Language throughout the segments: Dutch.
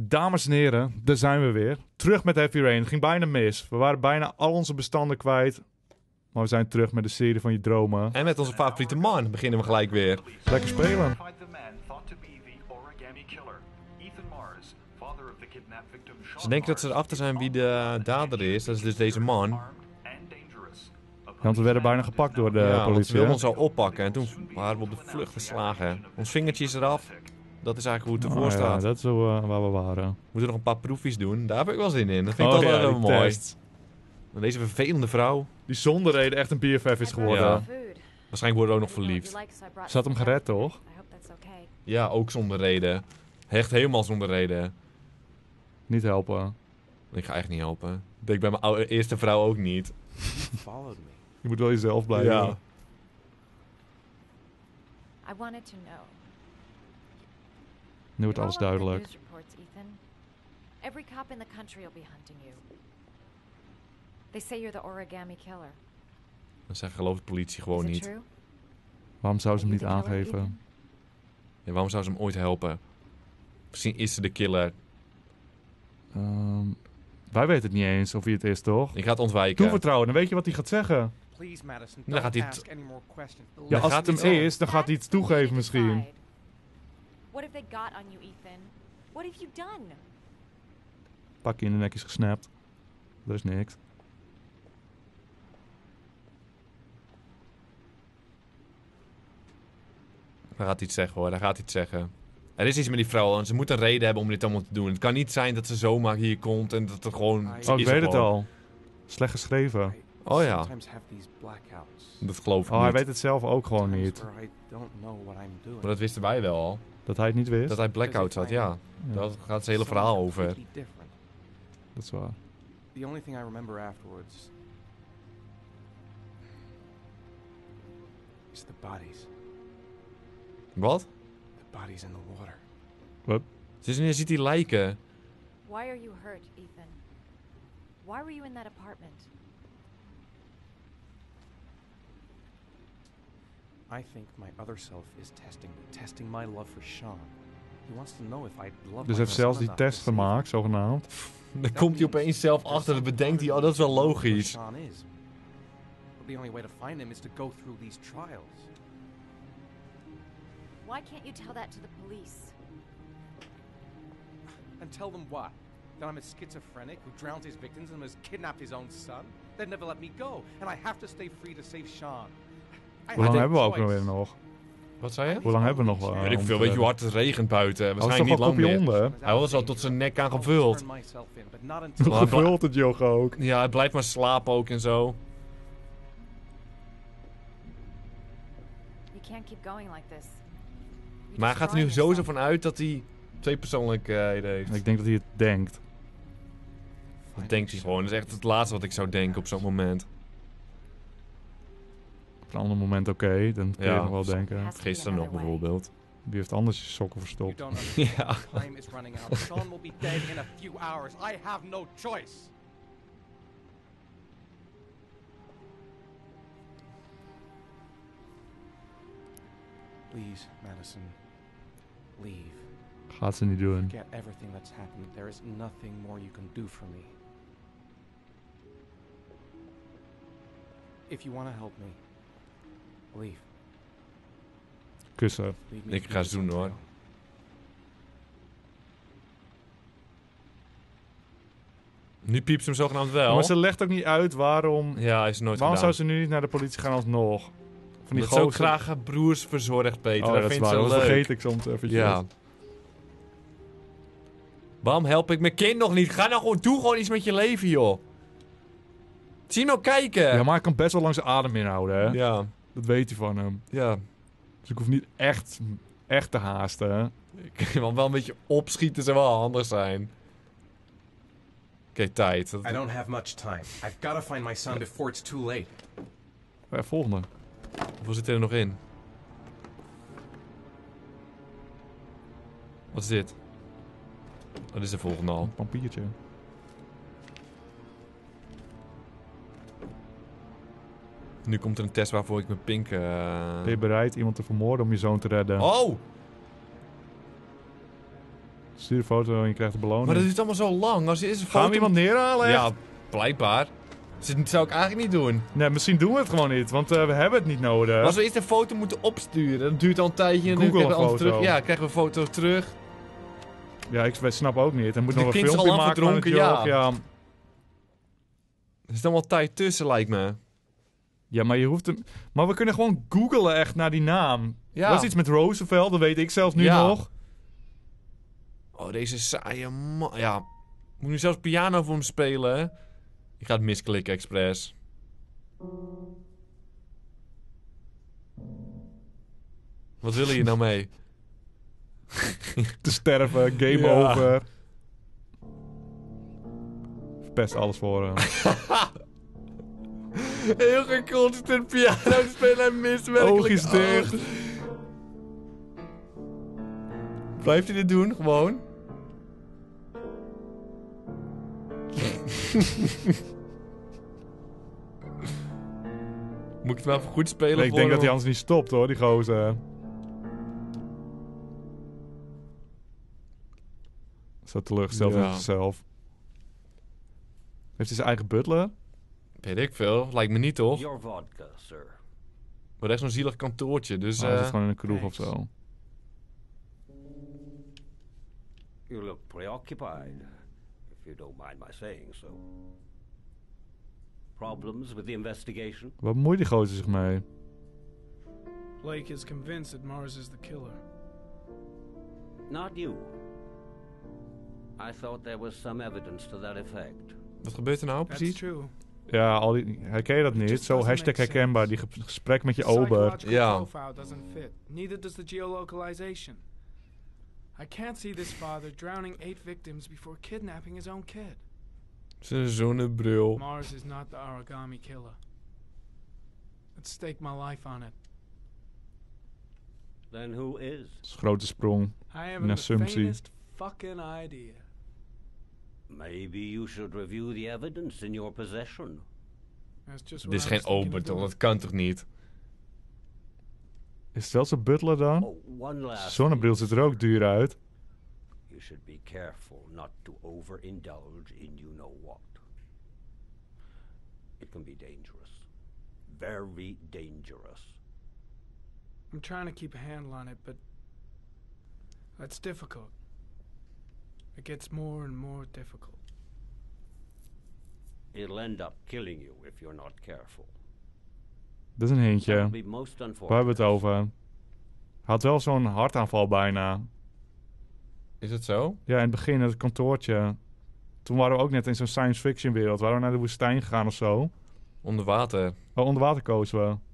Dames en heren, daar zijn we weer. Terug met Heavy Rain. Het ging bijna mis. We waren bijna al onze bestanden kwijt. Maar we zijn terug met de serie van je dromen. En met onze favoriete man beginnen we gelijk weer. Lekker spelen. Ze denken dat ze erachter zijn wie de dader is. Dat is dus deze man. Want we werden bijna gepakt door de Ja, want ze politie. wilden hè? ons al oppakken. En toen waren we op de vlucht geslagen. Ons vingertje is eraf. Dat is eigenlijk hoe het ervoor Oh, ja, staat. dat is zo, waar we waren. We moeten nog een paar proefjes doen. Daar heb ik wel zin in. Dat vind ik altijd ja, wel die mooi. test. En deze vervelende vrouw. Die zonder reden echt een BFF is geworden. Ja. Waarschijnlijk worden we ook nog verliefd. Ze had hem gered, toch? Ja, ook zonder reden. Echt helemaal zonder reden. Niet helpen. Ik ga echt niet helpen. Ik denk bij mijn eerste vrouw ook niet. Je moet wel jezelf blijven. Ja. I wanted to know. Nu wordt alles duidelijk. Every cop in the country will be hunting you. They say you're the origami killer. Dan zeg gelooft de politie gewoon Is it niet. true? Waarom zou ze hem Are niet you the killer, aangeven? Ethan? Ja, waarom zou ze hem ooit helpen? Misschien is ze de killer. Wij weten het niet eens of hij het is, toch? Ik ga het ontwijken. Toevertrouwen, dan weet je wat hij gaat zeggen. Please, Madison, Dan gaat don't hij ask any more questions. Ja, Dan als gaat het hem hij het is, dan gaat hij iets toegeven misschien. What have they got on you, Ethan? What have you done? Pakje in de nek is gesnapt. Er is niks. Dan gaat hij iets zeggen hoor, dan gaat hij iets zeggen. Er is iets met die vrouw en ze moet een reden hebben om dit allemaal te doen. Het kan niet zijn dat ze zomaar hier komt en dat er gewoon... Oh, ik is er weet het gewoon. al. Slecht geschreven. Oh ja. Sometimes have these blackouts. Dat geloof ik Oh, hij niet. weet het zelf ook gewoon Times niet. where I don't know what I'm doing. Maar dat wisten wij wel al. Dat hij het niet wist. Dat hij blackout had, ja. Ja, Daar gaat het hele verhaal over. Completely different. dat is waar. The only thing I remember afterwards is the bodies. Wat? The bodies in the water. Dus je ziet die lijken. Why are you hurt, Ethan? Why were you in that apartment? I think my other self is testing my love for Sean. He wants to know if I love Dus hij my heeft zelfs son die enough to test save him. gemaakt, zogenaamd. Dan komt hij opeens zelf achter en bedenkt hij, oh dat is wel logisch. Sean is. But the only way to find him is to go through these trials. Why can't you tell that to the police? And tell them what? That I'm a schizophrenic who drowned his victims and has kidnapped his own son? They'd never let me go, and I have to stay free to save Sean. I Hoe lang have hebben we no ook choice. weer nog? Wat zei je? Hoe lang hebben we nog? Weet ik om veel, te weet je hoe redden? hard het regent buiten? Hij was Waarschijnlijk toch niet wel lang kopje meer. onder? Hij was al tot zijn nek aan I'll gevuld. turn myself in, but not Hoe until Maar- gevuld het joch ook. Ja, hij blijft maar slapen ook en zo. You can't keep going like this. You're Maar hij gaat er nu destroying sowieso yourself. van uit dat hij twee persoonlijkheden heeft. Ik denk dat hij het denkt. Dat denkt hij gewoon. Dat is echt het laatste wat ik zou denken op zo'n moment. Op een ander moment oké, dan kun je Ja. nog wel denken. Has to be Gisteren nog another way. bijvoorbeeld. Die heeft anders je sokken You verstopt. don't understand. Ja. Time is running out. Sean will be dead in a few hours. I have no choice. Please, Madison, leave. Gaat ze niet doen. Forget everything that's happened. There is nothing more you can do for me. If you want to help me, leave. Kussen. Leave me Ik to ga do ze doen, this on hoor. my own. Nu piept ze hem zogenaamd wel. Maar ze legt ook niet uit waarom... Ja, hij is nooit Waarom gedaan. zou ze nu niet naar de politie gaan alsnog? Van die Dat ze ook gozer- graag broers verzorgt, Peter. Oh, dat dat is vindt waar. ze Dat leuk. vergeet ik soms eventjes. Ja. Waarom help ik mijn kind nog niet? Ga nou gewoon, doe gewoon iets met je leven, joh. Zie nou kijken. Ja, maar hij kan best wel lang zijn adem inhouden, hè? Ja. Dat weet hij van hem. Ja. Dus ik hoef niet echt te haasten. Want wel een beetje opschieten zou wel handig zijn. Oké, tijd. Dat- I don't have much time. I've got to find my son before it's too late. Volgende. Hoeveel zit er nog in? Wat is dit? Wat is de volgende al? Een pampiertje. Nu komt er een test waarvoor ik mijn pink... Ben je bereid iemand te vermoorden om je zoon te redden? Oh! Stuur een foto en je krijgt de beloning. Maar dat duurt allemaal zo lang. Als je eerst een Gaan foto... we iemand neerhalen? echt? Ja, blijkbaar. Dus dat zou ik eigenlijk niet doen. Nee, misschien doen we het gewoon niet, want we hebben het niet nodig. Maar als we eerst een foto moeten opsturen, dat duurt al een tijdje. En dan Google krijgen we een alles terug. foto. Ja, krijgen we een foto terug. Ja, ik snap ook niet. Er moet De nog een kind is filmpje al lang maken van het verdronken, joch, ja. ja. Er zit allemaal tijd tussen, lijkt me. Ja, maar je hoeft hem... Maar we kunnen gewoon googlen echt naar die naam. Ja. Was iets met Roosevelt, dat weet ik zelfs nu Ja. nog. Oh, deze saaie man. Ja. Moet nu zelfs piano voor hem spelen, hè? Ik ga het misklikken, expres. Wat willen je nou mee? Te sterven, game Ja. over. Verpest alles voor hem. Heel geconcentreerd piano te spelen en mist werkelijk. Oogjes dicht. Blijft hij dit doen, gewoon? Moet ik het wel even goed spelen Nee, ik voor denk dat hem? hij anders niet stopt hoor, die gozer. Zo teleurgesteld in Ja. zichzelf. Heeft hij zijn eigen butler? Weet ik veel. Lijkt me niet, toch? Your vodka, sir. Maar echt zo'n zielig kantoortje, dus... Oh, hij zit gewoon in een kroeg of thanks. zo. You look preoccupied, if you don't mind my saying so. Problems with the investigation? Wat bemoeit die gozer zich mee? Blake is convinced that Mars is the killer. Not you. I thought there was some evidence to that effect. Wat gebeurt er nou That's precies? true. Ja, herken je dat niet? just Zo doesn't hashtag make sense. herkenbaar, die gesprek met je The ober. psychological Ja. profile doesn't fit. Neither does the geolocalization. I can't see this father drowning 8 victims before kidnapping his own kid. Zijn zonnebril. Mars is not the origami killer. I'd stake my life on it. Then who is? Dat is een grote sprong. I haven't Een the assumptie. faintest fucking idea. Maybe you should review the evidence in your possession. That's just Dit is what I geen was thinking ober, of toch? doing. Dat kan toch niet? Is het wel zijn butler dan? Oh, one last Zonnebril thing, ziet er ook sir. duur uit. You should be careful not to overindulge in you know what. It can be dangerous. Very dangerous. I'm trying to keep a handle on it, but that's difficult. It gets more and more difficult. It'll end up killing you if you're not careful. Dat is een hintje. That Waar would be most hebben we het unfortunate. over? Hij had wel zo'n hartaanval bijna. Is het zo? Ja, in het begin, het kantoortje. Toen waren we ook net in zo'n science fiction wereld. Waren we naar de woestijn gegaan of zo. Onder water. Oh, onder water kozen we.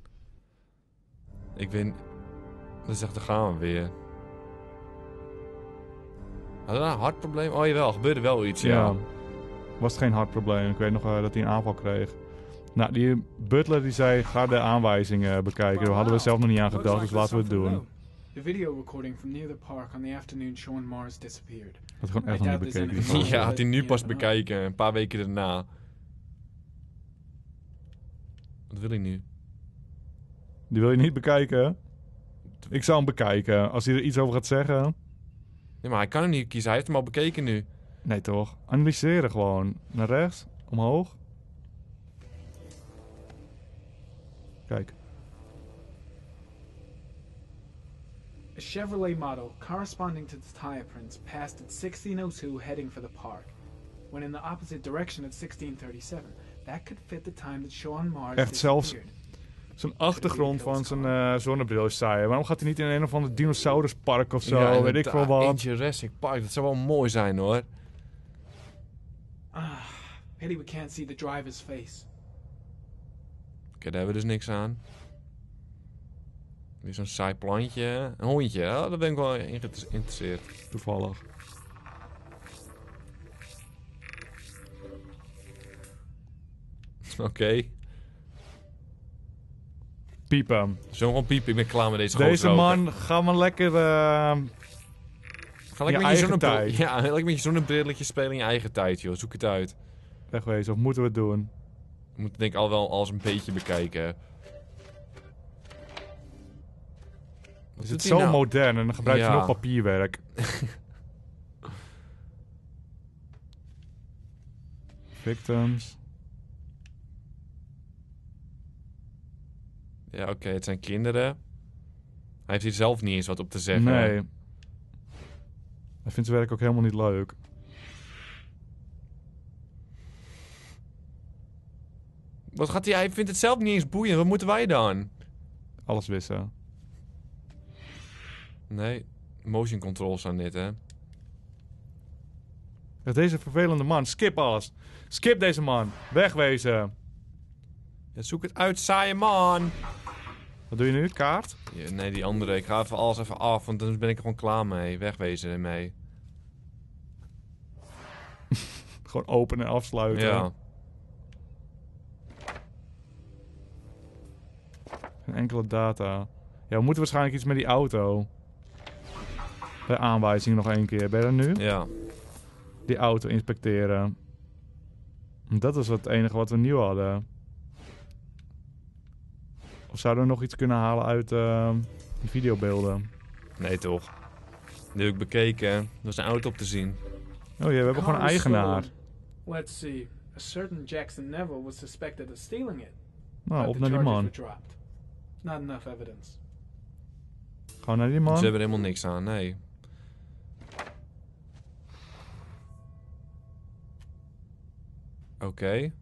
Ik weet... Dan zegt, daar gaan we weer. Hadden we een hartprobleem? Oh jawel, gebeurde wel iets, ja. Was het geen hartprobleem. Ik weet nog dat hij een aanval kreeg. Nou, die butler die zei, ga de aanwijzingen bekijken. Daar hadden we zelf nog niet aan gedacht, dus laten we het doen. The video recording from near the park on the afternoon showing Mars disappeared. Dat gewoon echt I nog niet doubt there's bekeken. anything die wrong. foto. Ja, had hij nu pas Ja. bekijken. Een paar weken daarna. Wat wil ik nu? Die wil je niet bekijken? Ik zou hem bekijken. Als hij er iets over gaat zeggen. Nee, maar hij kan hem niet kiezen. Hij heeft hem al bekeken nu. Nee toch? Analyseren gewoon. Naar rechts. Omhoog. Kijk. A Chevrolet model corresponding to the tire prints passed at 1602 heading for the park, when in the opposite direction at 1637. That could fit the time that Sean Mars Echt zelfs- disappeared. Zijn achtergrond van zijn zonnebril is saai. Waarom gaat hij niet in een of ander dinosauruspark of zo? Weet ik veel inderdaad, in wat. Jurassic Park. Dat zou wel mooi zijn, hoor. Ah, pity we can't see the driver's face. Oké, daar hebben we dus niks aan. Weer zo'n saai plantje. Een hondje, ja, daar ben ik wel in geïnteresseerd. Toevallig. Oké. Piepen. Zullen we gewoon piepen? Ik ben klaar met deze Deze gozer man, ga maar lekker... Ga je lekker met je eigen zonnebril... tijd. Ja, lekker met je zonnebrilletje spelen in je eigen tijd, joh. Zoek het uit. wegwezen. Of moeten we het doen? We moeten denk ik al wel alles een beetje bekijken. Wat Is doet het hij zo nou? modern en dan gebruik je Ja. nog papierwerk. Victims. Ja, oké, het zijn kinderen. Hij heeft hier zelf niet eens wat op te zeggen. Nee. Hij vindt zijn werk ook helemaal niet leuk. Wat gaat hij? Hij vindt het zelf niet eens boeiend. Wat moeten wij dan? Alles wissen. Nee, motion controls aan dit, hè. Deze vervelende man. Skip alles. Skip deze man. Wegwezen. Ja, zoek het uit, saaie man. Wat doe je nu? Kaart? Ja, nee, die andere. Ik ga even alles even af, want dan ben ik er gewoon klaar mee. Wegwezen ermee. Gewoon openen en afsluiten. Ja. Geen enkele data. Ja, we moeten waarschijnlijk iets met die auto. De aanwijzing nog één keer. Ben je er nu? Ja. Die auto inspecteren. Dat is het enige wat we nieuw hadden. Of zouden we nog iets kunnen halen uit die videobeelden? Nee, toch. Die heb ik bekeken. Er was een auto op te zien. Oh ja, we hebben gewoon een eigenaar. Let's see. A certain Jackson Neville was suspected of stealing it. Nou, but op the naar die charges man. were dropped. Not enough evidence. Gewoon naar die man. Ze hebben er helemaal niks aan, nee. Oké.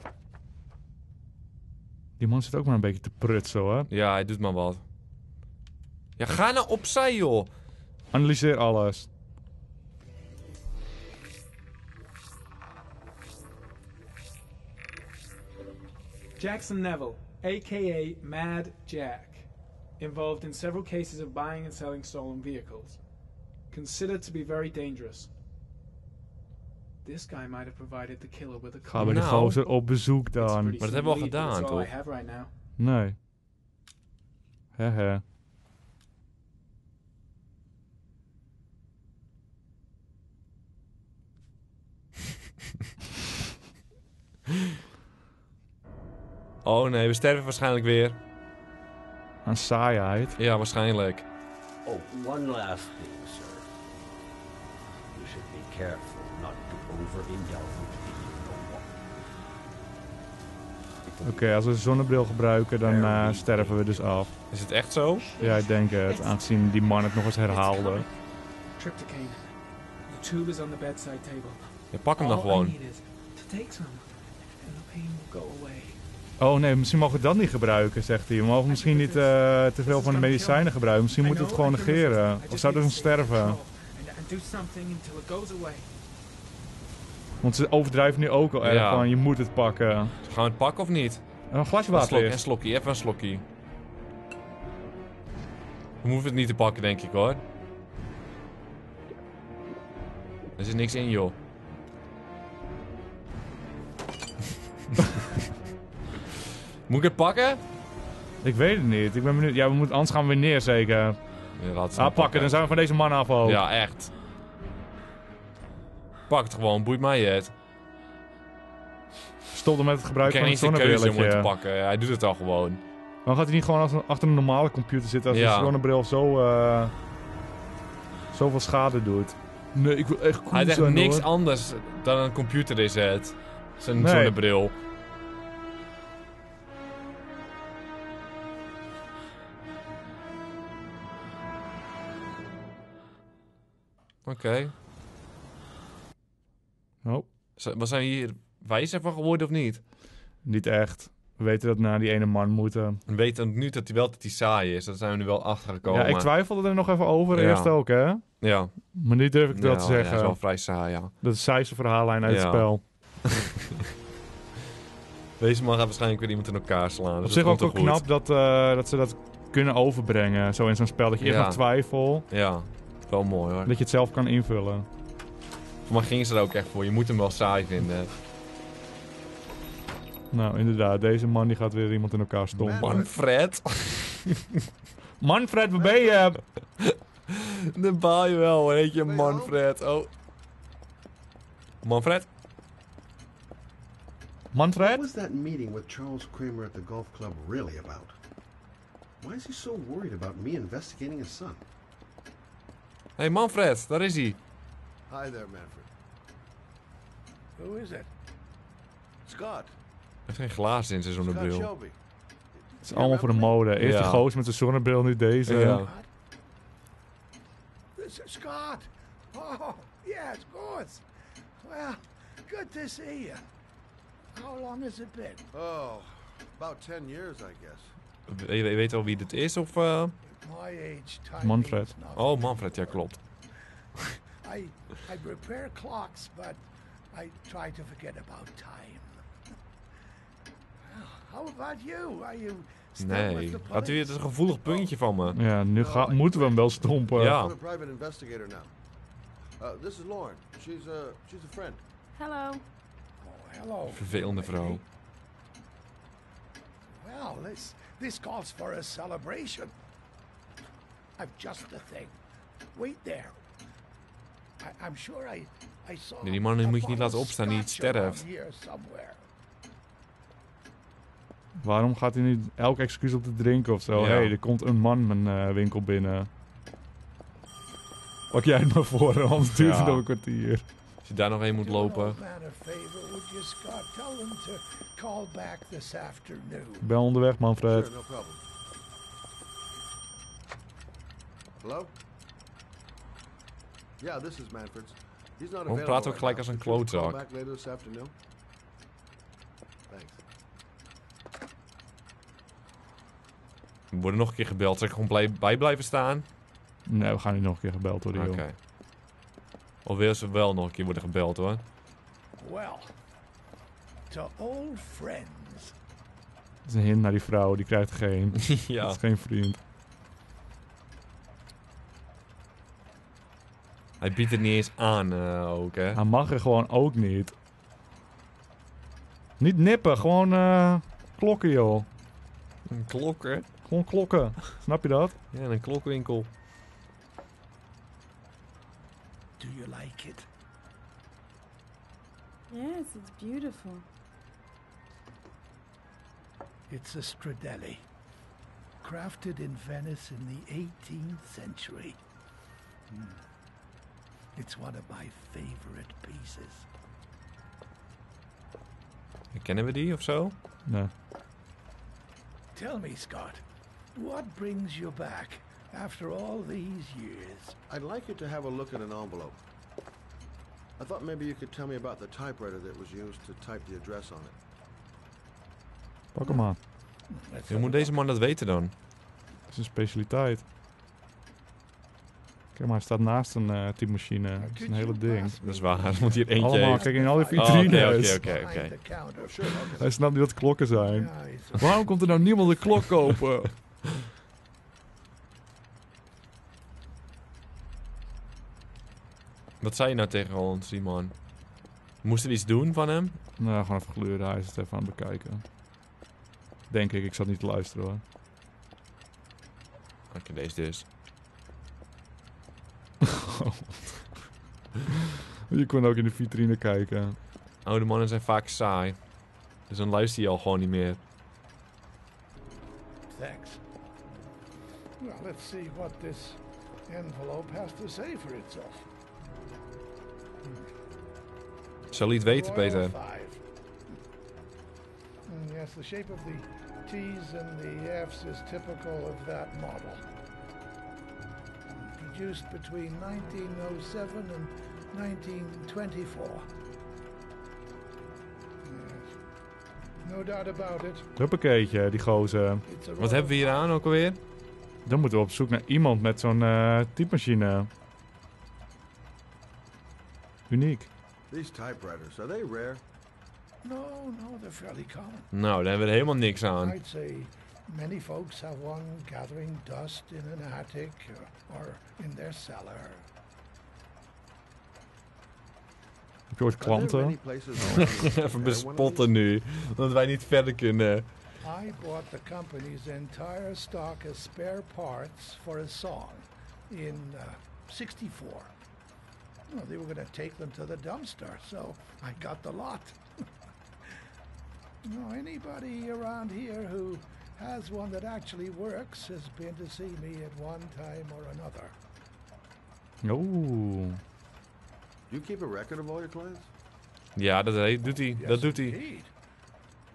Die man zit ook maar een beetje te prutsen hoor. Ja, hij doet maar wat. Ja, ga nou opzij, joh. Analyseer alles. Jackson Neville, aka Mad Jack, involved in several cases of buying and selling stolen vehicles. Considered to be very dangerous. This guy might have provided the killer with a car. Ga bij die Nou. gozer op bezoek It's dan. pretty Maar dat hebben we al slim lead, but gedaan, that's all I toch? have right now. Nee. Hehe. Oh nee, we sterven waarschijnlijk weer. Aan saaiheid. Ja, waarschijnlijk. Oh, one last thing, sir. You should be careful not to overindulge in the Oké, als we een zonnebril gebruiken, dan sterven we dus af. Is het echt zo? Ja, ik denk het. Aangezien die man het nog eens herhaalde. Trypticane. The tube is on the bedside table. Ja, pak hem dan All gewoon. I need is to take some, and the pain will go away. Oh nee, misschien mogen we dat niet gebruiken, zegt hij. We mogen misschien niet te veel van de medicijnen gebruiken. Misschien moeten we het gewoon negeren. Of zouden we sterven? And do something until it goes away. Want ze overdrijven nu ook al erg Ja. van, je moet het pakken. Gaan we het pakken of niet? Een glasje Een water een is. slokkie, even een slokkie. We hoeven het niet te pakken, denk ik hoor. Er zit niks in, joh. Moet ik het pakken? Ik weet het niet. Ik ben benieuwd. Ja, anders gaan we weer neer zeker. Ja, laat het Ah, pakken. Dan zijn we van deze man af ook. Ja, echt. Pak het gewoon, boeit mij het. Stop er met het Ik gebruik krijg van niet het eens de keuze om het te zonnebrilletje. pakken. Hij doet het al gewoon. Waarom gaat hij niet gewoon achter een normale computer zitten als Ja. de zonnebril zoveel schade doet? Nee, ik wil echt cool Hij zegt zijn, niks hoor. anders dan een computer is het. Zijn Nee. zonnebril. Oké. Oh, Wat zijn we hier wijzer van geworden of niet? niet echt. We weten dat we naar die ene man moeten. We weten nu dat hij saai is. Dat zijn we nu wel achtergekomen. Ja, ik twijfelde er nog even over. Ja. Eerst ook, hè? Ja. Maar nu durf ik dat te Ja, zeggen. dat is wel vrij saai, ja. Dat is zijste verhaallijn uit het Ja. spel. Deze man gaat waarschijnlijk weer iemand in elkaar slaan. Op Dus zich dat ook wel komt toch knap dat ze dat kunnen overbrengen. Zo in zo'n spel. Dat je echt Ja. nog twijfel. goed. Ja, wel mooi hoor. Dat je het zelf kan invullen. Maar gingen ze er ook echt voor. Je moet hem wel saai vinden. Nou, inderdaad. Deze man die gaat weer iemand in elkaar stompen. Manfred. Manfred, waar ben je? Dan baal je wel, weet je, Manfred. Oh. Manfred? Manfred? What was that meeting with Charles Kramer at the golf club really about? Why is he so worried about me investigating his son? Hey Manfred, daar is hij. Hi there, Manfred. Who is it? Scott. heeft geen glazen in zijn Scott zonnebril. Shelby. Het is allemaal voor de mode. Eerst Ja. die goos met zijn zonnebril, nu deze. Ja. Scott! Oh, yes, of course. Well, good to see you. How long has it been? Oh, about 10 years, I guess. Je weet wel wie dit is? Of, My age, time Manfred. means nothing. Oh, Manfred, ja klopt. I repair clocks, but I try to forget about time. Well, how about you? Are you still with Nee. the Had u police? het is een gevoelig puntje van me. Ja, nu moeten we hem wel stompen. Ja. I'm a private investigator now. This is Lauren. She's a friend. Hello. Oh, hello. Vervelende vrouw. Well, this calls for a celebration. I've just the thing. Wait there. I'm sure I saw. Nee, die man die a moet je niet bottle laten of opstaan die scotch sterft. around here somewhere. Waarom gaat hij nu elk excuus op te drinken of zo? Ja. Hé, er komt een man mijn winkel binnen. Pak jij het maar voor, anders duurt het Ja. nog een kwartier. Als je daar nog heen moet Do an lopen. old man a favor, would you, Scott? Tell him to call back this afternoon. Ik ben onderweg, Manfred. Sure, no problem. Hello? Yeah, this is Manfred's. He's not Waarom available praat ook right gelijk now. als een Could you call klootzak? back later this afternoon? Thanks. We worden nog een keer gebeld. Zal ik gewoon bij blijven staan? Nee, we gaan niet nog een keer gebeld worden, Oké. joh. Of wil ze wel nog een keer worden gebeld hoor. Well, to old friends. Het is een hint naar die vrouw, die krijgt geen. Ja. Dat is geen vriend. Hij biedt het niet eens aan ook hè. Hij mag er gewoon ook niet. Niet nippen, gewoon klokken, joh. Een klok hè. Gewoon klokken. Snap je dat? Ja, een klokwinkel. Do you like it? Yes, it's beautiful. It's a Stradelli, crafted in Venice in the 18th century. It's one of my favorite pieces. Kennen we die of zo? Nee. Tell me, Scott, what brings you back after all these years? I'd like you to have a look at an envelope. I thought maybe you could tell me about the typewriter that was used to type the address on it. Pak hem aan. Let's Hoe moet deze man dat weten dan? Dat is een specialiteit. Kijk maar, hij staat naast een typemachine. Dat is een hele ding. Dat is waar. Dan moet hier eentje Allemaal, heeft. kijk in al die Oh, vitrines. oké. behind the counter. Oh, sure, okay. Hij snapt niet wat klokken zijn. Yeah, it's- Waarom komt er nou niemand een klok kopen? Wat zei je nou tegen ons, die man? Moesten we iets doen van hem? Nou, gewoon even gluren. Hij is het even aan het bekijken. Denk ik zat niet te luisteren hoor. Oké, deze dus. Je kon ook in de vitrine kijken. Oude mannen zijn vaak saai. Dus dan luister je al gewoon niet meer. Thanks. Well, let's see what this envelope has to say for itself. Zal je het weten, Royal Peter? 5. Yes, the shape of the T's and the F's is typical of that model. Produced between 1907 and 1924. Yes. No doubt about it. Huppakeetje, die gozer. It's a Wat hebben we hier aan ook alweer? Dan moeten we op zoek naar iemand met zo'n typemachine. Uniek. These typewriters, are they rare? No, they're fairly common. Nou, daar hebben we er helemaal niks aan. I'd say many folks have one gathering dust in an attic or in their cellar. Heb je ooit Are there many klanten? places around here that Even have one of bespotten these? nu. Dat wij niet verder kunnen. I bought the company's entire stock of spare parts for a song in '64. Well, they were going to take them to the dumpster, so I got the lot. Anybody around here who has one that actually works has been to see me at one time or another. Oeh. Do you keep a record of all your clients? Ja, dat doet hij. Yes, Dat doet hij. indeed.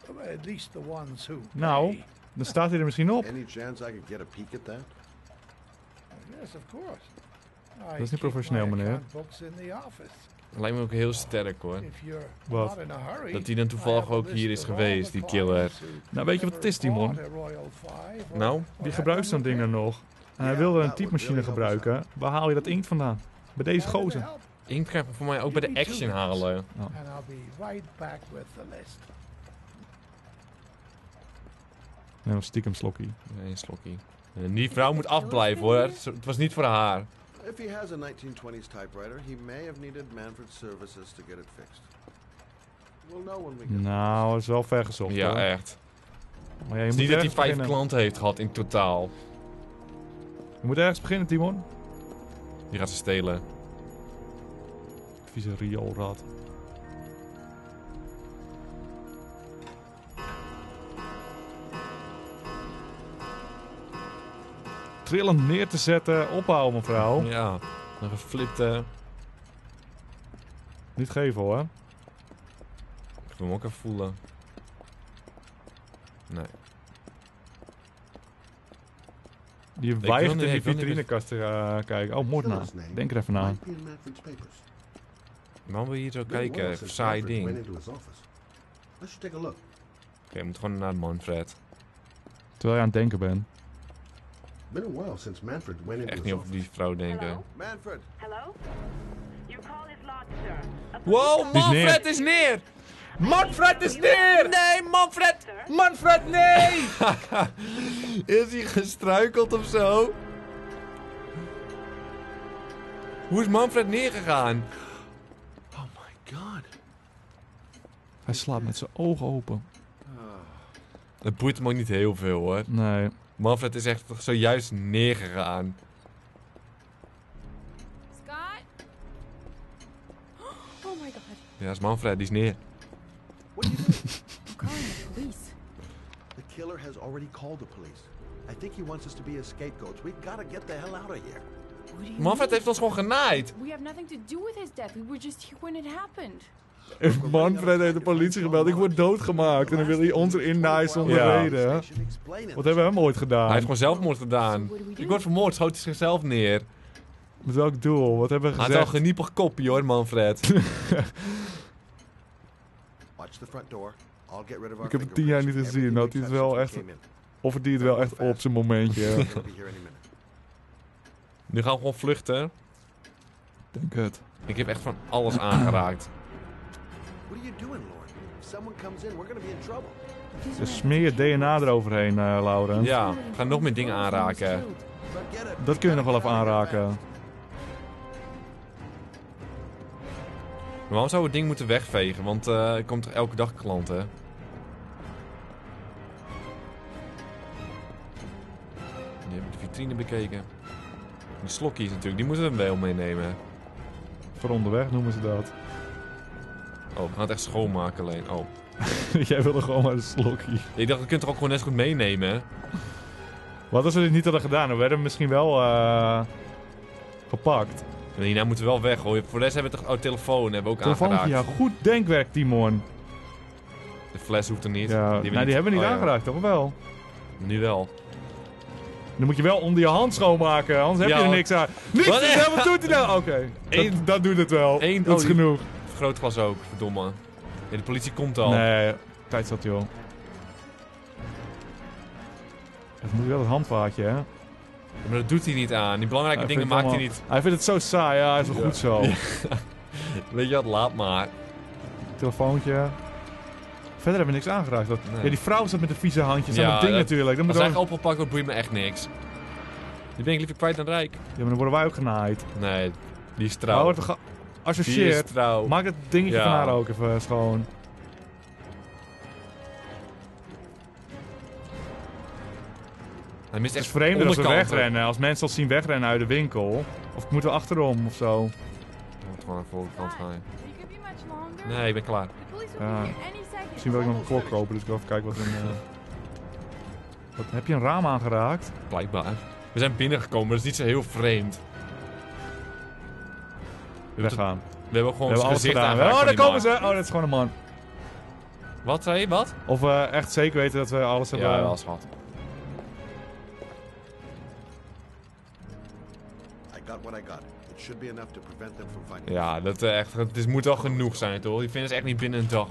At least the ones who Nou, pay. dan staat hij er misschien op. Any chance I could get a peek at that? Yes, of course. Dat is niet professioneel, meneer. Books in the office. Lijkt me ook heel sterk hoor. If you're Wat? not in a hurry, Dat hij dan toevallig I have a ook list hier is of geweest, all die the killer. clients who Nou, weet je wat het is, never Timon? bought a Royal Five or- Nou? or Die had gebruikt zo'n one ding er repaired. nog. En hij wilde een typemachine gebruiken. Waar haal je dat inkt vandaan? Bij deze Happy to gozer. help. Inkt kan je voor mij ook bij de Action halen. And I'll be right back with the list. Nee, nog stiekem slokkie. Nee, slokkie. En die vrouw moet afblijven hoor. Het was niet voor haar. If he has a 1920s typewriter, he may have needed Manfred's services to get it fixed. We'll know when we get Nou, dat is wel ver gezocht. Ja, hoor. echt. Maar ja, je Het is moet niet dat hij ergens 5 beginnen. klanten heeft gehad in totaal. Je moet ergens beginnen, Timon. Die gaat ze stelen. Vieze rioolrat. Trillend neer te zetten. Ophouden, mevrouw. Ja, nog geflipte. Niet geven, hoor. Ik wil hem ook even voelen. Nee. Je wil weigert niet- in die ik wil niet vitrinekast te kijken. Oh, moord na. Philip's name Denk er even aan. might be in Manfred's papers. Waarom wil je hier zo Been a while kijken? since Saai Manfred went ding. into his office. Let's take a look. Oké, je moet gewoon naar Manfred. Terwijl je aan het denken bent. Been a while since Manfred went into Echt his niet office. over die vrouw denken. Hello? Manfred! Hello? Your call is lodged, sir. A Wow, Die is neer. Manfred is neer! Manfred is neer! Nee, Manfred! Sir? Manfred, nee! Is hij gestruikeld of zo? Hoe is Manfred neergegaan? Oh my god. Hij slaapt met zijn ogen open. Het boeit hem ook niet heel veel hoor. Nee. Manfred is echt zojuist neergegaan. Scott? Oh my god. Ja, dat is Manfred, die is neer. What are you doing? I'm calling the police. The killer has already called the police. I think he wants us to be his scapegoats. We've got to get the hell out of here. What do you Manfred mean? heeft ons gewoon genaaid. We have nothing to do with his death. We were just here when it happened. Manfred heeft de politie gebeld. Ik word doodgemaakt. En dan wil hij ons erin naaien zonder Ja. reden. Wat hebben we hem ooit gedaan? Hij heeft gewoon zelfmoord gedaan. So what do we do? Ik word vermoord, schoot hij zichzelf neer. Met welk doel? Wat hebben we Hij had wel gezegd? een geniepig kopje hoor, Manfred. Watch the front door. I'll get rid of our Ik heb het 10 jaar niet fingerprints. gezien. Everything Dat hij het we've wel touched echt... since we came in. Of het die het wel echt op zijn momentje. He'll be here any minute. Nu gaan we gewoon vluchten. Denk het. Ik heb echt van alles aangeraakt. What are you doing, Lord? If someone comes in, we're going to be in trouble. Dus smeer je DNA eroverheen, Laurens. Ja, we gaan nog meer dingen aanraken. Forget it. Dat kun je nog wel even aanraken. Maar waarom zou we het ding moeten wegvegen? Want er komt toch elke dag klanten. Die hebben de vitrine bekeken. Die slokjes natuurlijk, die moeten we wel meenemen. Voor onderweg noemen ze dat. Oh, we gaan het echt schoonmaken alleen. Oh. Jij wilde gewoon maar een slokje. Ik dacht, we kunnen het ook gewoon net zo goed meenemen. Wat als we dit niet hadden gedaan? Dan werden we misschien wel gepakt. En hierna moeten we wel weggooien. Voor de rest hebben we toch... Oh, telefoon hebben we ook Telefoontje, aangeraakt. ja. Goed denkwerk, Timon. De fles hoeft er niet. Ja, die hebben we niet oh, ja. aangeraakt, toch wel? Nu wel. Dan moet je wel onder je hand schoonmaken, anders heb Ja, je er want- niks aan. Niks! Wat doet hij nou? Oké, dat doet het wel. Eén- dat is oh, die- genoeg. Vergrootglas ook, verdomme. Ja, de politie komt al. Nee, tijd zat joh. Even moet wel het handvaatje, hè? Maar dat doet hij niet aan. Die belangrijke dingen vindt maakt hij allemaal- niet. Hij vindt het zo saai, ja, hij is wel Ja. goed zo. Ja. Weet je wat, laat maar. Telefoontje. Verder hebben we niks aangeraakt. Nee. Ja, die vrouw zat met de vieze handjes aan Ja, dat ding dat- natuurlijk. Dan Als moet hij ook... opgepakt wordt, boeit me echt niks. Die ben ik liever kwijt dan rijk. Ja, maar dan worden wij ook genaaid. Nee, die is Hij trouw. wordt Die geassocieerd. is trouw. Maak het dingetje Ja. van haar ook even schoon. Hij mist Het is echt vreemder als we onderkanten. wegrennen. Als mensen ons zien wegrennen uit de winkel. Of moeten we achterom of zo? Je moet gewoon aan de voorkant gaan. You could be much longer. Nee, ik ben klaar. The police will Ja. be here any second. Misschien wil ik nog een klok kopen, dus ik wil even kijken wat een... Wat, heb je een raam aangeraakt? Blijkbaar. We zijn binnengekomen, maar dat is niet zo heel vreemd. Weggaan. We hebben gewoon We hebben alles zijn gezicht gedaan. aangeraakt Oh, van daar die komen man. ze! Oh, dat is gewoon een man. Wat zei je? Wat? Of we echt zeker weten dat we alles hebben... Ja, wel eens gehad. I got what I got. It should be enough to prevent them from finding. Ja, dat echt. Het moet wel genoeg zijn, toch? Die vinden ze echt niet binnen een dag.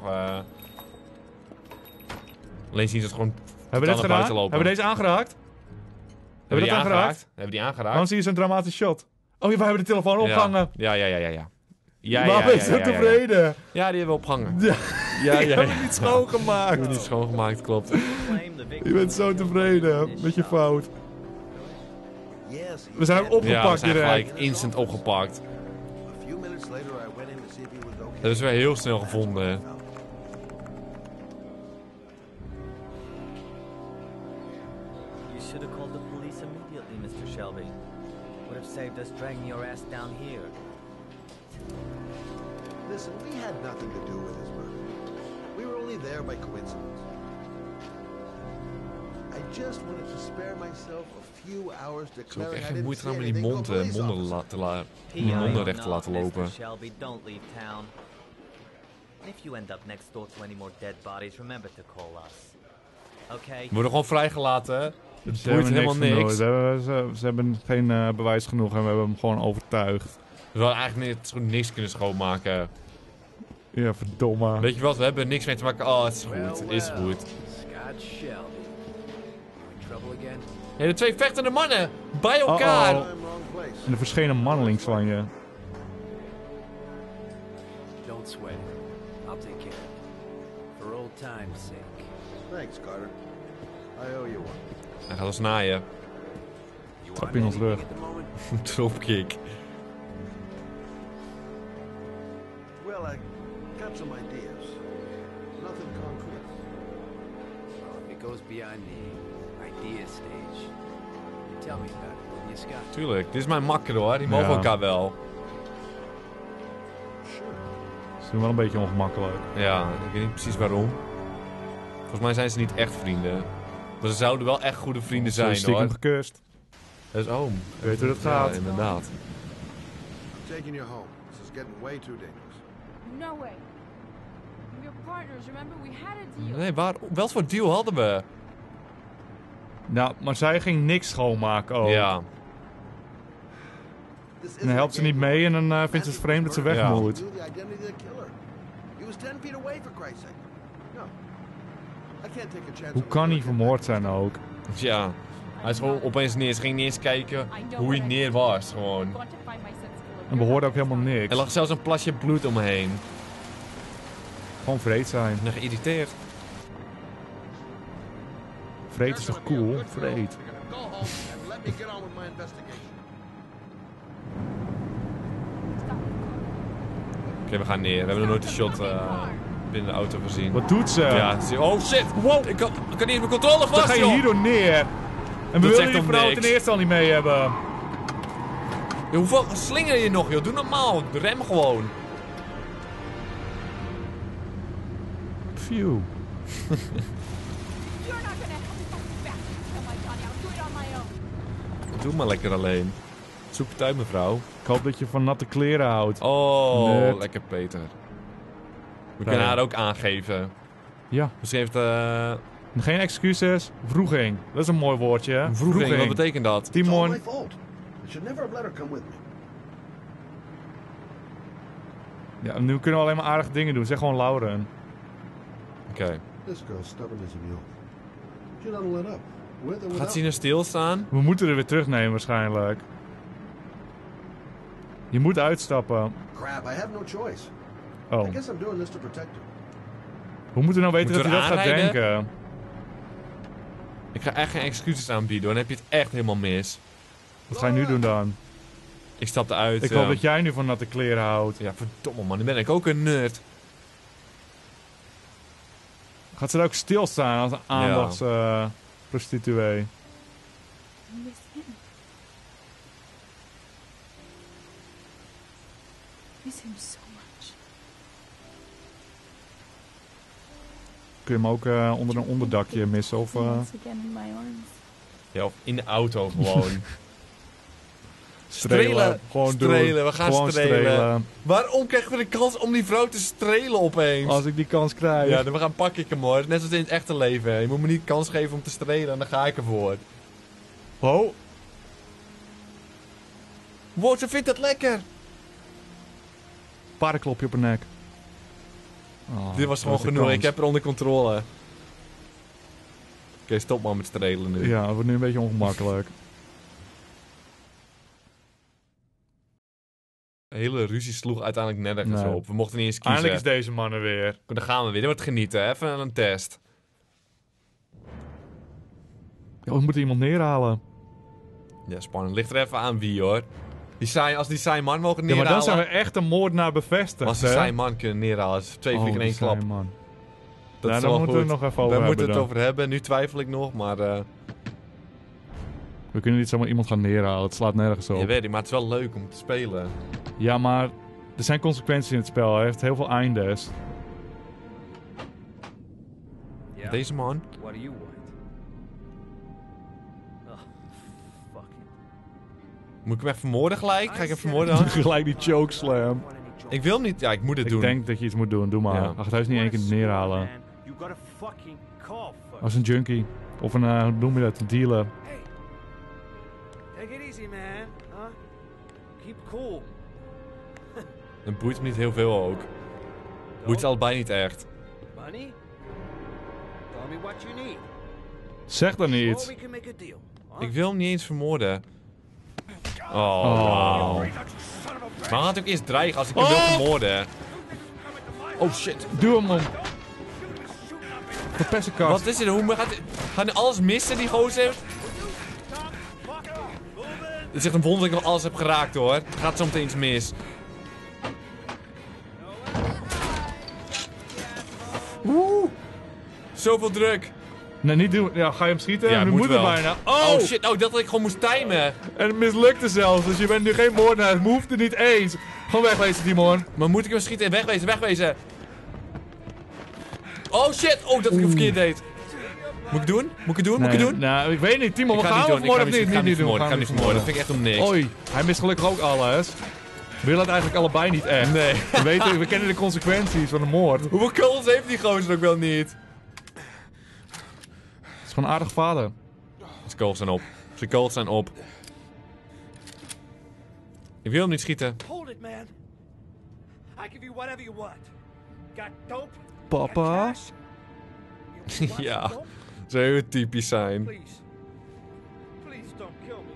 Alleen zien ze het gewoon. Hebben we dit gedaan? Hebben we deze aangeraakt? Hebben we dat aangeraakt? Hebben we die aangeraakt? Waarom zie je zo'n dramatisch shot? Oh, we hebben de telefoon opgehangen. Ja. Maar ben je zo tevreden? Ja, die hebben we opgehangen. Ja, ik heb hem niet schoongemaakt. Ik heb hem niet schoongemaakt, klopt. Je bent zo tevreden met je fout. We zijn ook opgepakt Ja, we zijn direct. gelijk instant opgepakt. A few minutes later, I went in to see if he was okay. Dat is weer heel snel gevonden. You should have called the police immediately, Mr. Shelby. Would have saved us dragging your ass down here. Listen, we had nothing to do with his murder. We were only there by coincidence. I just wanted to spare myself a few hours Het is ook declaring echt I geen didn't moeite see gaan om die anything to a police monden officer. recht te laten lopen. Mr. Shelby, don't leave town. If you end up next door to any more dead bodies, remember to call us. Okay? We worden gewoon vrijgelaten, hè? Het Ze boeit hebben helemaal genoeg. niks. Ze hebben geen bewijs genoeg en we hebben hem gewoon overtuigd. We hadden eigenlijk niks kunnen schoonmaken. Ja, verdomme. Weet je wat, we hebben er niks mee te maken. Oh, het is goed, het is goed. Scott Shelby. In trouble again? Hé, de twee vechtende mannen! Bij elkaar! Uh-oh. En er verscheen een man links van je. Don't sweat it. I'll take care of it. For old time's sake. Thanks, Carter. I owe you one. Hij gaat ons naaien. Trap in ons rug. Dropkick. Well, I got some ideas. Nothing concrete. Well, if it goes beyond the idea stage, you tell me about it, will you, Scott? Tuurlijk, dit is mijn makker hoor, die mogen Ja. elkaar wel. Ze doen wel een beetje ongemakkelijk. Ja, ik weet niet precies waarom. Volgens mij zijn ze niet echt vrienden. Maar ze zouden wel echt goede vrienden Ze hebben zijn hoor. stiekem gekust. Dat is oom. Weet hoe dat gaat. Ja, inderdaad. I'm taking you home. This is getting way too dangerous. No way. We're partners, remember? We had a deal. Nee, wat voor deal hadden we? Nou, maar zij ging niks schoonmaken ook. Ja. En dan helpt ze niet mee en dan vindt ze het vreemd dat ze weg Ja. moet. The identity of the killer. He was 10 feet away, for Christ's sake. No. I can't take a chance. Hoe kan hij vermoord zijn ook? Ja. Hij is gewoon opeens neer. Ze ging niet eens kijken hoe hij neer was. Gewoon. En we hoorden ook helemaal niks. Er lag zelfs een plasje bloed om me heen. Gewoon vreed zijn. Ik ben geïrriteerd. Vreed is toch cool? Vreed. Go home and let me get on with my investigation. Oké, we gaan neer. We hebben nog nooit een shot binnen de auto gezien. Wat doet ze? Ja, oh shit! Wow. Ik kan niet eens mijn controle Dan vast, ga je joh! hierdoor neer. En we Dat willen zegt die toch vrouw niks? ten eerste al niet mee hebben. Ja, hoeveel slinger je nog, joh? Doe normaal. Rem gewoon. Phew. You're not gonna help me fight back. Oh my God, I'll do it on my own. Doe maar lekker alleen. Zoek het uit, mevrouw. Ik hoop dat je van natte kleren houdt. Oh, Nut. lekker Peter. We kunnen haar ook aangeven. Ja. Misschien heeft Geen excuses. Vroeging. Dat is een mooi woordje, hè? vroeging. Wat betekent dat? It's all Timon. my fault. I should never have let her come with me. Ja, nu kunnen we alleen maar aardige dingen doen. Zeg gewoon Lauren. Oké. This girl's stubborn as a mule. She doesn't let up. With or Gaat without. ze hier stilstaan? We moeten er weer terugnemen waarschijnlijk. Je moet uitstappen. Crap, I have no choice. Oh. I guess I'm doing this to protect her. Hoe moeten we nou weten Moeten dat hij we dat gaat aanrijden? denken? Ik ga echt geen excuses aanbieden, hoor. Dan heb je het echt helemaal mis. Wat ga je nu doen dan? Ik stap eruit. Ik hoop dat jij nu van natte kleren houdt. Ja, verdomme man. Dan ben ik ook een nerd. Gaat ze daar ook stilstaan als een aandachtsprostituee? Miss him. Miss him so much. Kun je hem ook onder een onderdakje missen? Of, Once again in my arms. Ja, of in de auto gewoon. Strelen. Gewoon strelen. doen. We gaan Gewoon strelen. Waarom krijgen we de kans om die vrouw te strelen opeens? Als ik die kans krijg. Ja, dan pak ik hem hoor. Net zoals in het echte leven. Je moet me niet kans geven om te strelen en dan ga ik ervoor. Oh. Wow, ze vindt het lekker. Paardenklopje op haar nek. Oh, Dit was gewoon dat is de genoeg. kans. Ik heb er onder controle. Oké, stop maar met strelen nu. Ja, het wordt nu een beetje ongemakkelijk. De hele ruzie sloeg uiteindelijk nergens op. We mochten niet eens kiezen. Eindelijk is deze man er weer. Dan gaan we weer. Dit wordt genieten. Even een test. Ja, we moeten iemand neerhalen. Ja, spannend. Ligt er even aan wie hoor. Als die saai man mogen Ja, neerhalen. maar dan zijn we echt een moordenaar bevestigd. Als die hè? saai man kunnen neerhalen. Is 2 vliegen in één klap. Man. Dat Ja, is daar wel moeten we goed. het nog even over Daar hebben. moeten we het dan. over hebben. Nu twijfel ik nog, maar... We kunnen niet zomaar iemand gaan neerhalen. Het slaat nergens op. Je weet het, maar het is wel leuk om te spelen. Ja, maar er zijn consequenties in het spel. Hij heeft heel veel eindes. Deze man. What do you want? Oh, fucking. Moet ik hem even vermoorden gelijk? Ga ik hem vermoorden dan? Gelijk die chokeslam. Ik wil hem niet. Ja, ik moet het doen. Ik denk dat je iets moet doen. Doe maar. Ja. Hij gaat thuis niet één keer neerhalen. You got a fucking call first. Als een junkie. Of een, hoe noem je dat? Een dealer. Take it easy, man. Huh? Keep cool. Het boeit me niet heel veel ook. Boeit ze allebei niet echt. Money? Tell me what you need. Zeg dan Or niet. we can make a deal. Huh? Ik wil hem niet eens vermoorden. Oh, Oh. wow. Maar hij gaat ook eerst dreigen als ik hem wil vermoorden. Oh shit. Doe hem om. Verpessenkast. Wat is dit? Hoe gaat hij alles missen, die gozer? Het is echt een wonder dat ik nog alles heb geraakt hoor. Het gaat zo meteen iets mis. Oeh. Zoveel druk. Nee, niet doen. Ja, ga je hem schieten? Ja, nu moet moeten we wel. bijna. Oh shit, oh, dat ik gewoon moest timen. En het mislukte zelfs. Dus je bent nu geen moordenaar. Het hoeft er niet eens. Gewoon wegwezen, Timon. Maar moet ik hem schieten? Wegwezen, wegwezen. Oh shit, oh dat ik het verkeerd deed. Moet ik het doen? Moet ik het doen? Moet ik het doen? Nou, ik weet niet. Timon, we Ik ga gaan het hem niet doen. vermoorden of niet? Ik ga Niet doen. Ik ga hem niet vermoorden. Dat vind ik echt om niks. Oei, hij mist gelukkig ook alles. We willen het eigenlijk allebei niet echt. Nee. We kennen de consequenties van de moord. Het Hoeveel kogels heeft die gozer ook wel niet? is gewoon een aardig vader. Zijn kogels zijn op. Zijn kogels zijn op. Ik wil hem niet schieten. Hold it, man. I give you whatever you want. Got dope? Papa? Got cash? You want Ja. some dope? Zou heel typisch zijn. Please. Please don't kill me,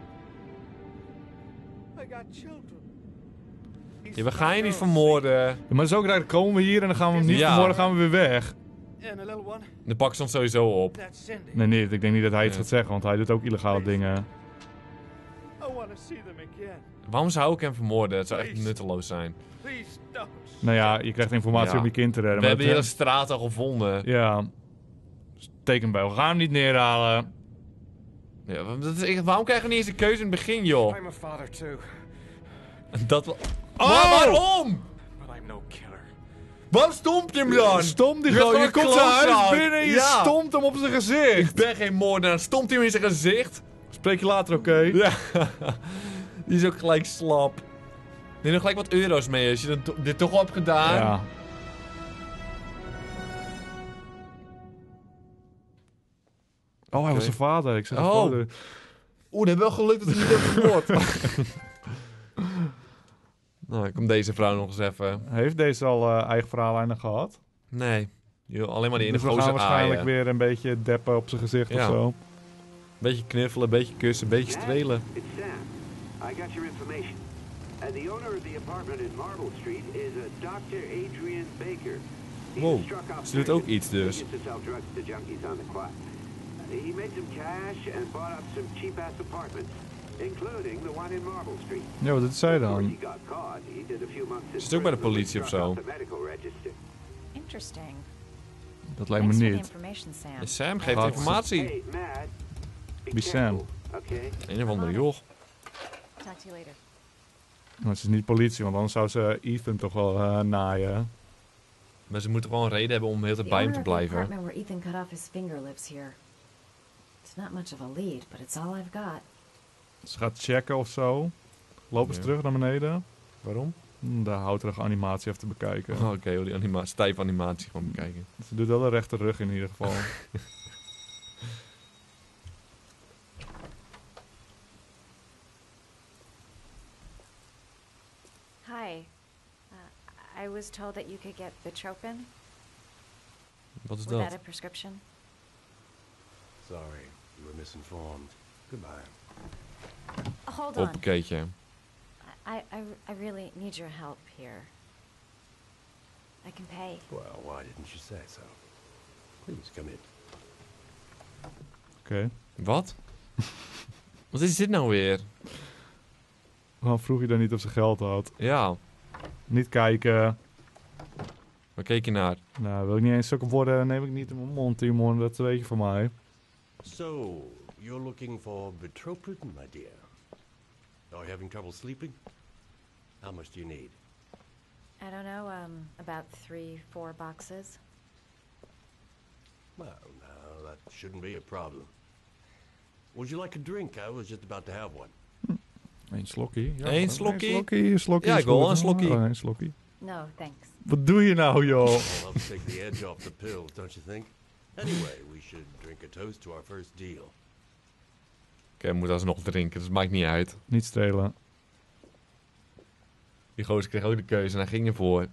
man. I got children. Ja, we gaan je niet vermoorden. Ja, maar dat is ook raar. Dan komen we hier en dan gaan we hem niet Ja. vermoorden, gaan we weer weg. And a little one. De pak stond sowieso op. That's Cindy. Nee, niet. Ik denk niet dat hij iets Ja. gaat zeggen, want hij doet ook illegale dingen. I want to see them again. Waarom zou ik hem vermoorden? Het zou echt nutteloos zijn. Please don't. Nou ja, je krijgt informatie Ja. om je kind te redden. We maar hebben de het, hele straat al gevonden. Ja. Teken bij. We gaan hem niet neerhalen. Ja, waarom krijgen we niet eens de keuze in het begin, joh? I'm a father too, Dat wel... Oh! Maar waarom? but I'm no killer. Waarom stomp je hem dan? Stom die Je gewoon. bent Je komt gewoon zijn huis klootzak. binnen en je Ja. stomt hem op zijn gezicht. Ik ben geen moordenaar. Stomt hij hem in zijn gezicht? Spreek je later, oké? Ja. Die is ook gelijk slap. Neem er gelijk wat euro's mee als je dit toch al hebt gedaan. Ja. Oh, hij was zijn vader. Ik zeg Oh. vader. Oeh, dat heeft wel gelukt dat hij niet heeft vermoord. Nou, ik kom deze vrouw nog eens even. Heeft deze al eigen verhaallijnen gehad? Nee. Joh, alleen maar die ene Dus we gaan gozer waarschijnlijk aaien. weer een beetje deppen op zijn gezicht Ja. of zo. Beetje knuffelen, een beetje kussen, een beetje strelen. It's Sam. I got your information. And the owner of the apartment in Marble Street is a Dr. Adrian Baker. He's Wow, a struck-off ze doet ook surgeon. iets dus. He used to sell drugs to junkies on the quad. He made some cash and bought up some cheap-ass apartments, including the one in Marble Street. Ja, wat doet zij Before dan? he got caught, he did a few months in Zit ook bij de prison politie and of struck zo? off the medical register. Interesting. Dat lijkt me Thanks for the niet. information, Sam. Ja, Sam geeft Wat? informatie. Hey, Matt. Be Wie Sam? careful, okay? Een of andere joh. Talk to you later. Maar het is niet politie, want anders zou ze Ethan toch wel naaien. Maar ze moeten wel een reden hebben om heel The tijd bij hem owner te of the blijven. apartment where Ethan cut off his finger lives here. It's not much of a lead, but it's all I've got. Ze gaat checken of zo. Lopen ze terug naar beneden. Waarom? Om de houterige animatie even te bekijken. Oh, oké, die stijve animatie gewoon bekijken. Ze doet wel de rechte rug in ieder geval. Hi. I was told that you could get Bitropin Wat is without dat? a prescription. Sorry, you were misinformed. Goodbye. Hold on. Hoppakeetje. I really need your help here. I can pay. Well, why didn't you say so? Please come in. Oké. Wat? Wat is dit nou weer? Waarom vroeg je dan niet of ze geld had? Ja. Niet kijken. Waar keek je naar? Nou, wil ik niet eens zulke woorden, neem ik niet in mijn mond, Timon. Dat weet je van mij. So, you're looking for Bitropin, my dear. Are you having trouble sleeping? How much do you need? I don't know, about 3-4 boxes. Well, no, that shouldn't be a problem. Would you like a drink? I was just about to have one. Eén slokkie. Ja, Eén slokkie? Een slokkie. Ja, ik wil wel een slokkie. Oh, een slokkie. No, thanks. Wat doe je nou, joh? Well, helps take the edge off the pills, don't you think? Anyway, we should drink a toast to our first deal. Oké, we moeten alsnog drinken, dus het maakt niet uit. Niet strelen. Die gozer kreeg ook de keuze en hij ging ervoor.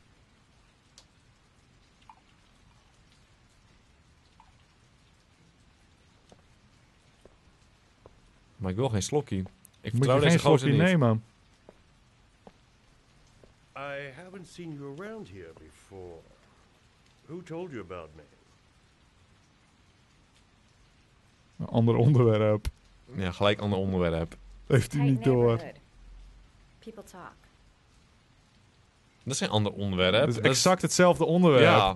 Maar ik wil geen slokkie. Ik Moet vertrouw je deze geen gozer slokkie niet. nemen? I haven't seen you around here before. Who told you about me? Een ander onderwerp. Ja, gelijk ander onderwerp. Heeft hij niet door. People talk. Dat is geen ander onderwerp. Het is exact hetzelfde onderwerp. Ja.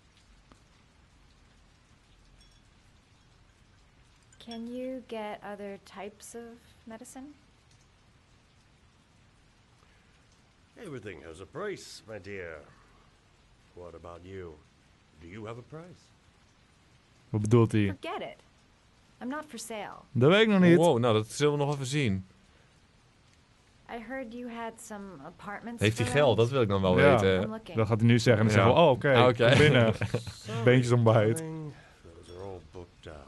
Can you get other types of medicine? Everything has a price, my dear. What about you? Do you have a price? Wat bedoelt hij? Forget it. I'm not for sale. Dat weet ik nog niet. Wow, nou dat zullen we nog even zien. I heard you had some apartments. Heeft hij for geld? rent. Dat wil ik dan wel Ja. weten. I'm looking. Dat gaat hij nu zeggen. En dan Ja. zeggen we, oh, oké, Ah, oké. kom binnen. Beentjes ontbijt. Those are all booked up.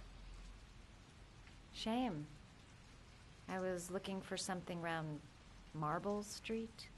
Shame. I was looking for something around Marble Street.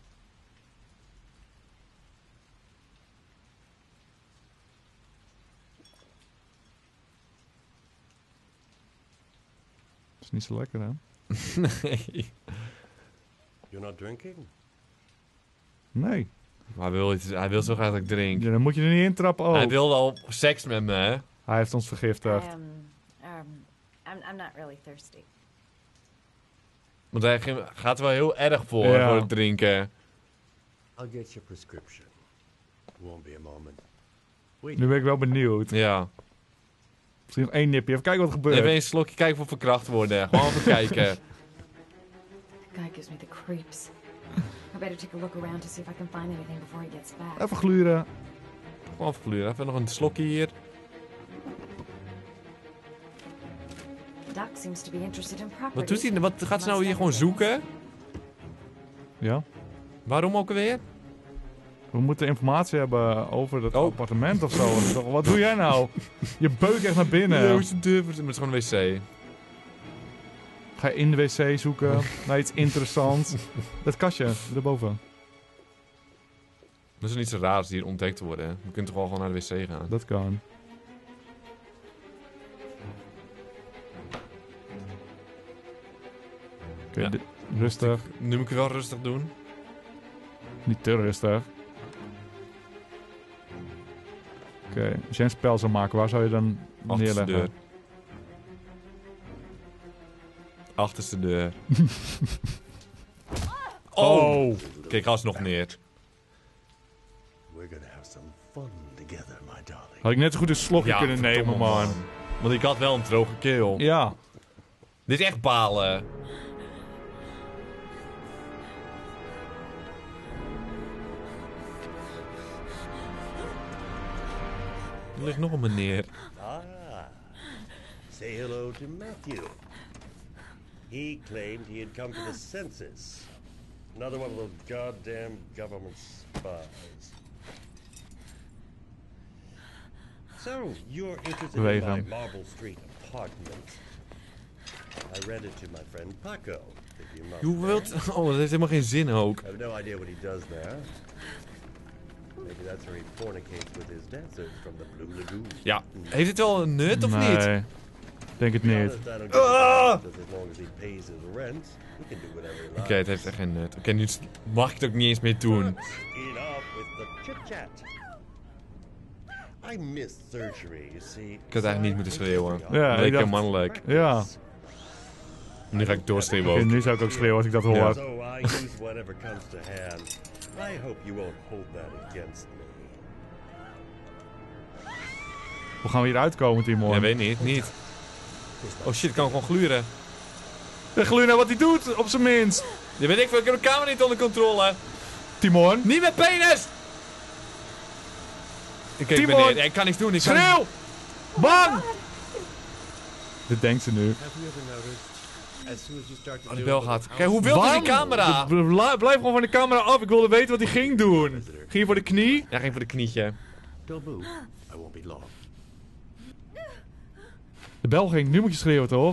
Is niet zo lekker, hè? Nee. You're not drinking? Nee. Maar hij wil zo graag dat ik drink. Ja, dan moet je er niet in trappen ook. Hij wilde al seks met me, hè? Hij heeft ons vergiftigd. I'm not really thirsty. Want hij gaat er wel heel erg voor het drinken. I'll get your prescription. Won't be a moment. Wait. Nu ben ik wel benieuwd. Ja. Misschien nog één nipje. Even kijken wat er gebeurt. Even een slokje kijken voor verkracht worden. Gewoon even kijken. The guy gives me the creeps. I better take a look around to see if I can find anything before he gets back. Even gluren. Gewoon even gluren. Even nog een slokje hier. Doc seems to be interested in property. Wat doet hij? Wat gaat ze nou hier gewoon zoeken? Ja. Waarom ook alweer? We moeten informatie hebben over dat appartement of zo. Wat doe jij nou? Je beukt echt naar binnen. Ja, hoe is de deur? Het is gewoon een wc. Ga je in de wc zoeken naar iets interessants. Dat kastje, erboven. Dat is niet zo raar als die hier ontdekt worden. Hè? We kunnen toch wel gewoon naar de wc gaan. Dat kan. Oké, Ja. rustig. Nu moet ik het wel rustig doen. Niet te rustig. Oké, als jij een spel zou maken, waar zou je dan Achterste neerleggen? deur. Achterste deur. Oh! Kijk, alsnog neer. We're gonna have some fun together, my darling. Had ik net zo goed een slokje kunnen nemen, verdomme, man. Want ik had wel een droge keel. Ja. Dit is echt balen. Er ligt nog een meneer. Ah, say hello to Matthew. He claimed he had come to the census. Another one of those goddamn government spies. So, you're interested in my Marble Street apartment. I rented to my friend Paco. Je wilt... Oh, dat heeft helemaal geen zin ook. I have no idea what he does there. Maybe that's where he fornicates with his dancers from the Blue Lagoon. Ja. Heeft het wel een nut of niet? Nee. Denk het niet. Oké, het heeft echt geen nut. Oké, nu mag ik het ook niet eens meer doen. Ik had eigenlijk niet moeten schreeuwen. Ja, lekker mannelijk. Ja. Nu ga ik doorschreeuwen ook. Nu zou ik ook schreeuwen als ik dat hoor. Ja. So I use whatever comes to hand. I hope you won't hold that against me. Hoe gaan we hier uitkomen, Timon? Ja, weet niet. Oh shit, ik kan gewoon gluren. Ja, gluur nou wat hij doet, op zijn minst. Ja, weet ik veel, ik heb de camera niet onder controle. Timon. Niet met penis! Ik ben ik kan niks doen. Schreeuw! Bang! Dit denkt ze nu. Oh, de bel gaat. Kijk, hoe wild is die camera? Blijf gewoon van de camera af. Ik wilde weten wat hij ging doen. Ging je voor de knie? Ja, ging voor de knietje. Don't move. I won't be long. De bel ging. Nu moet je schreeuwen, toch?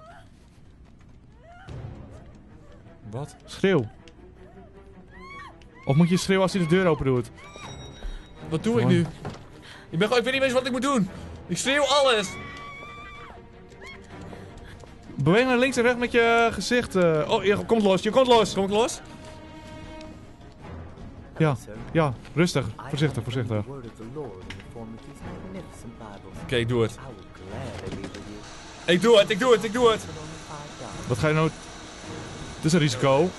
Wat? Schreeuw. Of moet je schreeuwen als hij de deur open doet? Wat doe ik nu? Ik weet niet eens wat ik moet doen. Ik schreeuw alles. Beweeg naar links en rechts met je gezicht. Oh, je komt los. Je komt los. Kom ik los? Ja. Rustig. Voorzichtig. Oké, ik doe het. Ik doe het. Wat ga je nou... Het is een risico.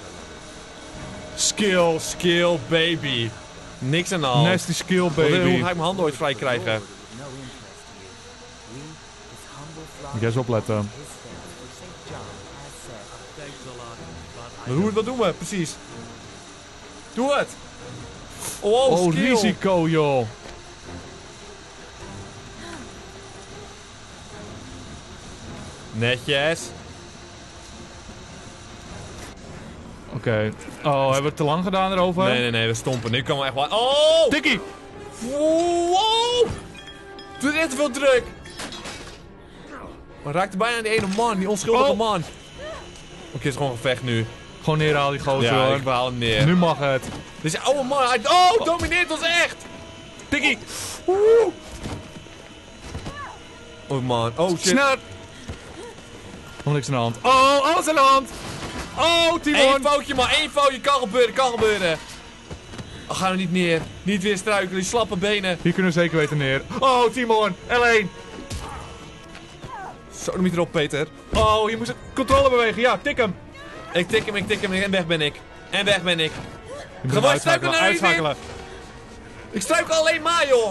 Skill, baby. Niks aan de hand. Nasty skill, baby. Hoe ga ik mijn handen ooit vrij krijgen? Moet jij eens opletten. Wat doen we? Precies. Doe het. Oh, skill. Risico, joh. Netjes. Oké. Oh, hebben we het te lang gedaan erover? Nee, we stompen. Nu kan we echt wel... Oh! Tikkie! Wow! Doe echt te veel druk. We raakten bijna aan die ene man, die onschuldige man. Oké, het is gewoon een gevecht nu. Gewoon neerhalen die gozer, ja, hoor. ik haal hem neer. Nu mag het. Deze oude man, hij domineert ons echt! Tikkie! Oh man, oh shit. Snel! Nog niks aan de hand. Oh, alles aan de hand! Oh, Timon! Eén foutje, één foutje. Kan gebeuren. Oh, ga er niet neer. Niet weer struikelen, die slappe benen. Hier kunnen we zeker weten neer. Oh, Timon! L1! Zo, dan moet je erop, Peter. Oh, je moest controle bewegen. Ja, tik hem. Ik tik hem en weg ben ik. Gewoon uitschakelen. Ik struikel alleen maar, joh.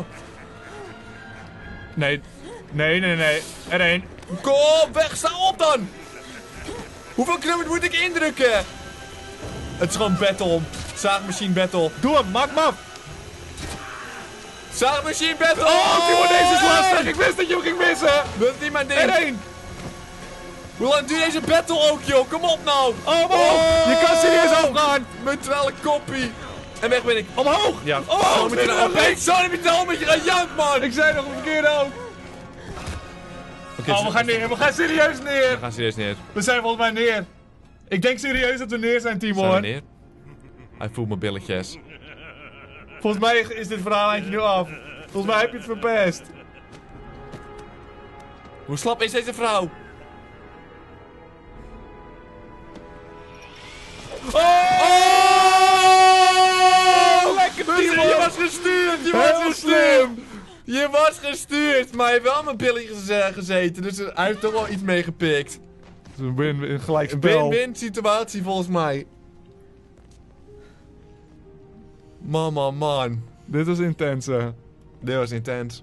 Nee. R1. Kom, weg. Sta op dan. Hoeveel knoppen moet ik indrukken? Het is gewoon battle. Zaagmachine battle. Doe hem, maak hem af. Zaagmachine battle. Oh, Timon, deze is lastig. Ik wist dat je hem ging missen. Dat is niet mijn ding. R1. Hoe lang duurt deze battle ook, joh? Kom op nou. Oh, je kan serieus opgaan. Mijn trale koppie. En weg ben ik. Omhoog. Ja. Oh, zo met je al met je gejank, man. Ik zei nog een verkeerde ook. Okay, we gaan neer. We gaan serieus neer. We zijn volgens mij neer. Ik denk serieus dat we neer zijn, Timon. Zijn we neer? Hij voelt mijn billetjes. Volgens mij is dit verhaallijntje nu af. Volgens mij heb je het verpest. Hoe slap is deze vrouw? Oh! Lekker, Timon! Je was gestuurd! Je was gestuurd, maar hij heeft wel mijn billetjes gezeten, dus hij heeft toch wel iets meegepikt. Het is een win-win gelijk spel. Een win-win situatie volgens mij. Man. Dit was intens, hè. Dit was intens.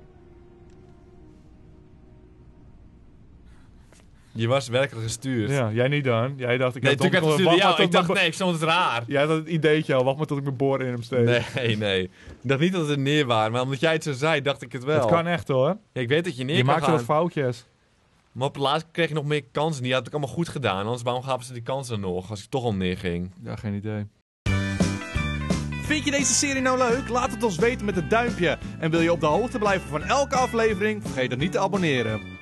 Je was werkelijk gestuurd. Ja, jij niet dan. Jij dacht, ik natuurlijk had gestuurd. Ja, ik dacht, nee, ik vond het raar. Jij had het ideetje al, wacht maar tot ik mijn boor in hem steek. Nee. Ik dacht niet dat het er neer waren, maar omdat jij het zo zei, dacht ik het wel. Het kan echt hoor. Ja, ik weet dat je neer je kan maakt gaan. wat foutjes. Maar op het laatst kreeg je nog meer kansen. Die had ik allemaal goed gedaan. Anders waarom gaven ze die kansen nog als ik toch al neerging? Ja, geen idee. Vind je deze serie nou leuk? Laat het ons weten met een duimpje. En wil je op de hoogte blijven van elke aflevering? Vergeet dan niet te abonneren.